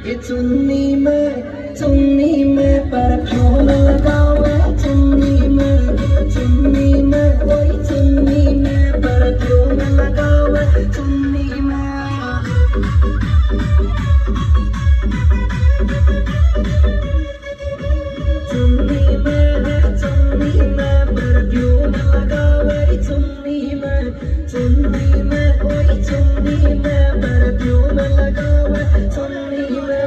ये चुन्नी में परफ्यूम लगावे चुन्नी में वही चुन्नी में परफ्यूम लगावे चुन्नी में परफ्यूम लगावे चुन्नी में वही चुन्नी में परफ्यूम लगावे चुन्नी में